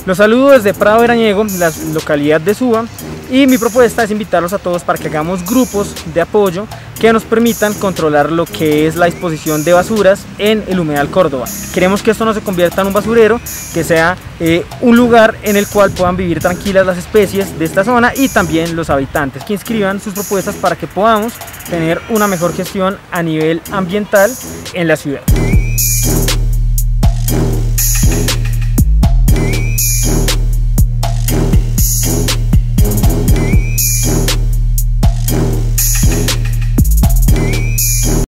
Los saludo desde Prado Veraniego, la localidad de Suba, y mi propuesta es invitarlos a todos para que hagamos grupos de apoyo que nos permitan controlar lo que es la disposición de basuras en el Humedal Córdoba. Queremos que esto no se convierta en un basurero, que sea un lugar en el cual puedan vivir tranquilas las especies de esta zona y también los habitantes, que inscriban sus propuestas para que podamos tener una mejor gestión a nivel ambiental en la ciudad.